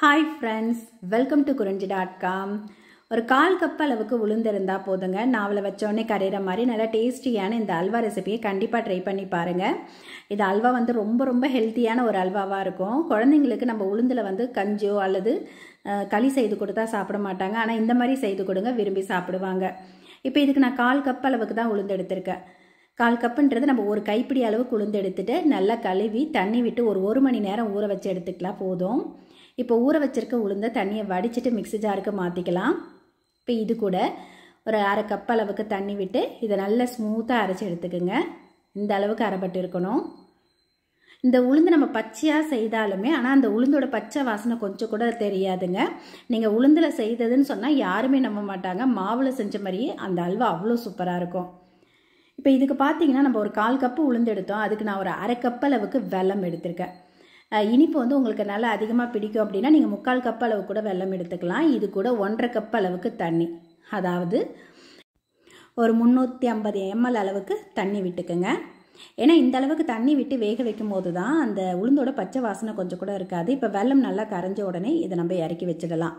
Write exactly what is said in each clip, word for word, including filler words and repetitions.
Hi friends, welcome to Kurinji dot com. ஒரு கால் cup அளவுக்கு உளுந்திருந்தா போதுங்க. நாவலை வச்சோடனே கரையிற மாதிரி நல்லா டேஸ்டியான இந்த அல்வா ரெசிபியை கண்டிப்பாக ட்ரை பண்ணி பாருங்கள். இது அல்வா வந்து ரொம்ப ரொம்ப ஹெல்த்தியான ஒரு அல்வாவாக இருக்கும். குழந்தைங்களுக்கு நம்ம உளுந்தில் வந்து கஞ்சோ அல்லது களி செய்து கொடுத்தா சாப்பிட மாட்டாங்க. ஆனால் இந்த மாதிரி செய்து கொடுங்க, விரும்பி சாப்பிடுவாங்க. இப்போ இதுக்கு நான் கால் கப் அளவுக்கு தான் உளுந்து எடுத்திருக்கேன். கால் கப்புன்றது நம்ம ஒரு கைப்பிடி அளவுக்கு உளுந்து எடுத்துகிட்டு நல்லா கழுவி தண்ணி விட்டு ஒரு ஒரு மணி நேரம் ஊற வச்சு எடுத்துக்கலாம் போதும். இப்போ ஊற வச்சிருக்க உளுந்த தண்ணியை வடிச்சிட்டு மிக்ஸி ஜாருக்கு மாற்றிக்கலாம். இப்போ இது கூட ஒரு அரை கப் அளவுக்கு தண்ணி விட்டு இதை நல்லா ஸ்மூத்தாக அரைச்சி எடுத்துக்குங்க. இந்த அளவுக்கு அரைப்பட்டு இருக்கணும். இந்த உளுந்து நம்ம பச்சையாக செய்தாலுமே ஆனால் அந்த உளுந்தோட பச்சை வாசனை கொஞ்சம் கூட தெரியாதுங்க. நீங்கள் உளுந்தில் செய்ததுன்னு சொன்னால் யாருமே நம்ப மாட்டாங்க. மாவில் செஞ்ச மாதிரியே அந்த அல்வா அவ்வளோ சூப்பராக இருக்கும். இப்போ இதுக்கு பார்த்தீங்கன்னா நம்ம ஒரு கால் கப்பு உளுந்து எடுத்தோம். அதுக்கு நான் ஒரு அரை கப் அளவுக்கு வெல்லம் எடுத்திருக்கேன். இனிப்பு வந்து உங்களுக்கு நல்லா அதிகமாக பிடிக்கும் அப்படின்னா நீங்கள் முக்கால் கப் அளவு கூட வெல்லம் எடுத்துக்கலாம். இது கூட ஒன்றரை கப் அளவுக்கு தண்ணி, அதாவது ஒரு முந்நூற்றி ஐம்பது எம்எல் அளவுக்கு தண்ணி விட்டுக்குங்க. ஏன்னா இந்த அளவுக்கு தண்ணி விட்டு வேக வைக்கும் போது தான் அந்த உளுந்தோட பச்சை வாசனை கொஞ்சம் கூட இருக்காது. இப்போ வெல்லம் நல்லா கரைஞ்ச உடனே இதை நம்ம இறக்கி வச்சிடலாம்.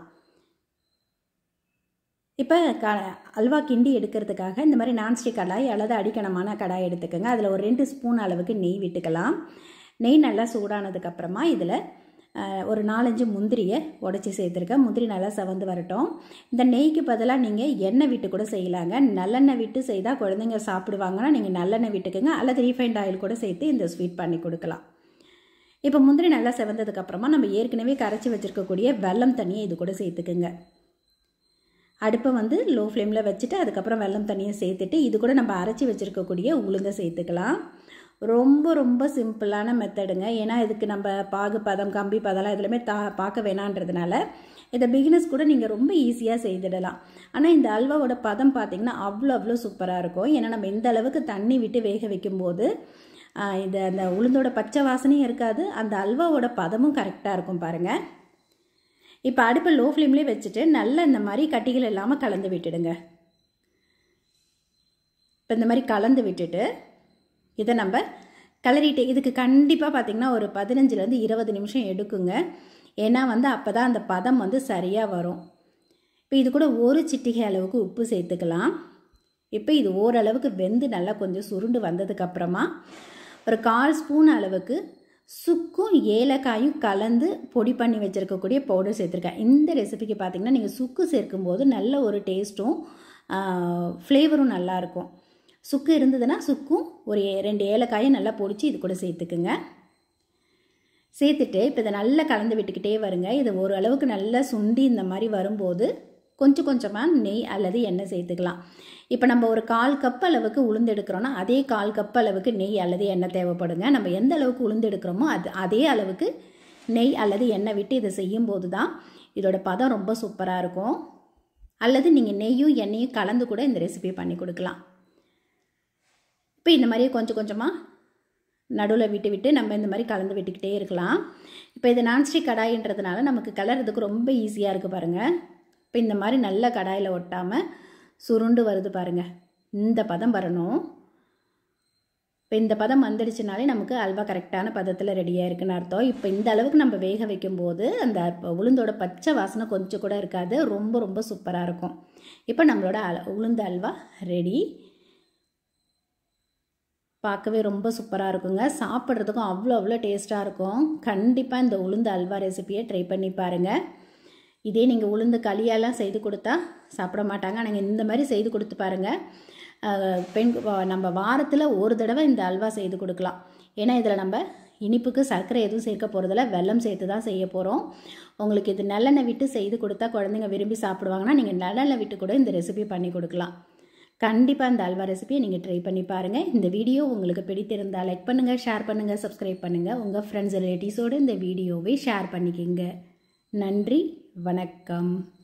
இப்போ க அல்வா கிண்டி எடுக்கிறதுக்காக இந்த மாதிரி நான்ஸ்டிக் கடாய் அல்லது அடிக்கணமான கடாய் எடுத்துக்கோங்க. அதில் ஒரு ரெண்டு ஸ்பூன் அளவுக்கு நெய் விட்டுக்கலாம். நெய் நல்லா சூடானதுக்கப்புறமா இதில் ஒரு நாலஞ்சு முந்திரியை உடச்சி சேர்த்துருக்கேன். முந்திரி நல்லா செவந்து வரட்டும். இந்த நெய்க்கு பதிலாக நீங்கள் எண்ணெய் விட்டு கூட செய்யலாங்க. நல்லெண்ணெய் விட்டு செய்தால் குழந்தைங்க சாப்பிடுவாங்கன்னா நீங்கள் நல்லெண்ணெய் விட்டுக்குங்க, அல்லது ரீஃபைண்ட் ஆயில் கூட சேர்த்து இந்த ஸ்வீட் பண்ணி கொடுக்கலாம். இப்போ முந்திரி நல்லா செவந்ததுக்கப்புறமா நம்ம ஏற்கனவே கரைச்சி வச்சுருக்கக்கூடிய வெல்லம் தண்ணியை இது கூட சேர்த்துக்குங்க. அடுப்பை வந்து லோ ஃப்ளேமில் வச்சுட்டு அதுக்கப்புறம் வெல்லம் தண்ணியை சேர்த்துட்டு இது கூட நம்ம அரைச்சி வச்சுருக்கக்கூடிய உளுந்தை சேர்த்துக்கலாம். ரொம்ப ரொம்ப சிம்பிளான மெத்தடுங்க. ஏன்னா இதுக்கு நம்ம பாகு பதம் கம்பி பதம்லாம் இதுலையுமே தா பார்க்க வேணான்றதுனால இதை பிகினர்ஸ் கூட நீங்கள் ரொம்ப ஈஸியாக செய்திடலாம். ஆனால் இந்த அல்வாவோட பதம் பார்த்திங்கன்னா அவ்வளோ அவ்வளோ சூப்பராக இருக்கும். ஏன்னா நம்ம இந்த அளவுக்கு தண்ணி விட்டு வேக வைக்கும்போது இது அந்த உளுந்தோட பச்சை வாசனையும் இருக்காது, அந்த அல்வாவோட பதமும் கரெக்டாக இருக்கும் பாருங்கள். இப்போ அடுப்பை லோ ஃப்ளேம்லேயே வச்சுட்டு நல்லா இந்த மாதிரி கட்டிகள் இல்லாமல் கலந்து விட்டுடுங்க. இப்போ இந்த மாதிரி கலந்து விட்டுட்டு இதை நம்ம கிளறிட்டு இதுக்கு கண்டிப்பாக பார்த்திங்கன்னா ஒரு பதினஞ்சுலேருந்து இருபது நிமிஷம் எடுக்குங்க. ஏன்னா வந்து அப்போ தான் அந்த பதம் வந்து சரியாக வரும். இப்போ இது கூட ஒரு சிட்டிகை அளவுக்கு உப்பு சேர்த்துக்கலாம். இப்போ இது ஓரளவுக்கு வெந்து நல்லா கொஞ்சம் சுருண்டு வந்ததுக்கப்புறமா ஒரு கால் ஸ்பூன் அளவுக்கு சுக்கும் ஏலக்காயும் கலந்து பொடி பண்ணி வச்சுருக்கக்கூடிய பவுடர் சேர்த்துருக்கேன். இந்த ரெசிபிக்கு பார்த்திங்கன்னா நீங்கள் சுக்கு சேர்க்கும்போது நல்ல ஒரு டேஸ்ட்டும் ஃப்ளேவரும் நல்லாயிருக்கும். சுக்கு இருந்ததுன்னா சுக்கும் ஒரு ரெண்டு ஏலக்காயும் நல்லா பொடிச்சு இது கூட சேர்த்துக்குங்க. சேர்த்துட்டு இப்போ இதை நல்லா கலந்து விட்டுக்கிட்டே வருங்க. இது ஓரளவுக்கு நல்லா சுண்டி இந்த மாதிரி வரும்போது கொஞ்சம் கொஞ்சமாக நெய் அல்லது எண்ணெய் சேர்த்துக்கலாம். இப்போ நம்ம ஒரு கால் கப் அளவுக்கு உளுந்து எடுக்கிறோன்னா அதே கால் கப் அளவுக்கு நெய் அல்லது எண்ணெய் தேவைப்படுங்க. நம்ம எந்த அளவுக்கு உளுந்து எடுக்கிறோமோ அது அதே அளவுக்கு நெய் அல்லது எண்ணெய் விட்டு இதை செய்யும்போது தான் இதோட பதம் ரொம்ப சூப்பராக இருக்கும். அல்லது நீங்கள் நெய்யும் எண்ணெயும் கலந்து கூட இந்த ரெசிபியை பண்ணி கொடுக்கலாம். இப்போ இந்த மாதிரியே கொஞ்சம் கொஞ்சமாக நடுவில் விட்டு விட்டு நம்ம இந்த மாதிரி கலந்து விட்டுக்கிட்டே இருக்கலாம். இப்போ இது நான்ஸ்டிக் கடாயின்றதுனால நமக்கு கலர்றதுக்கு ரொம்ப ஈஸியாக இருக்குது பாருங்கள். இப்போ இந்த மாதிரி நல்ல கடாயில் ஒட்டாமல் சுருண்டு வருது பாருங்கள். இந்த பதம் வரணும். இப்போ இந்த பதம் வந்துடுச்சுனாலே நமக்கு அல்வா கரெக்டான பதத்தில் ரெடியாக இருக்குன்னு அர்த்தம். இப்போ இந்த அளவுக்கு நம்ம வேக வைக்கும்போது அந்த உளுந்தோட பச்சை வாசனை கொஞ்சம் கூட இருக்காது, ரொம்ப ரொம்ப சூப்பராக இருக்கும். இப்போ நம்மளோட அல் உளுந்து அல்வா ரெடி. பார்க்கவே ரொம்ப சூப்பராக இருக்குங்க. சாப்பிட்றதுக்கும் அவ்வளோ அவ்வளோ டேஸ்ட்டாக இருக்கும். கண்டிப்பாக இந்த உளுந்து அல்வா ரெசிபியை ட்ரை பண்ணி பாருங்கள். இதே நீங்கள் உளுந்து களியெல்லாம் செய்து கொடுத்தா சாப்பிட மாட்டாங்க. நீங்கள் இந்த மாதிரி செய்து கொடுத்து பாருங்கள். பெண் நம்ம வாரத்தில் ஒரு தடவை இந்த அல்வா செய்து கொடுக்கலாம். ஏன்னா இதில் நம்ம இனிப்புக்கு சர்க்கரை எதுவும் சேர்க்க போகிறதில்ல, வெல்லம் சேர்த்து தான் செய்ய போகிறோம். உங்களுக்கு இது நல்லெண்ணெய் விட்டு செய்து கொடுத்தா குழந்தைங்க விரும்பி சாப்பிடுவாங்கன்னா நீங்கள் நல்லெண்ணெய் விட்டு கூட இந்த ரெசிபி பண்ணி கொடுக்கலாம். கண்டிப்பாக இந்த அல்வா ரெசிபியை நீங்கள் ட்ரை பண்ணி பாருங்கள். இந்த வீடியோ உங்களுக்கு பிடித்திருந்தால் லைக் பண்ணுங்கள், ஷேர் பண்ணுங்கள், சப்ஸ்கிரைப் பண்ணுங்கள். உங்கள் ஃப்ரெண்ட்ஸ் ரிலேட்டிவ்ஸோடு இந்த வீடியோவை ஷேர் பண்ணிக்கோங்க. நன்றி, வணக்கம்.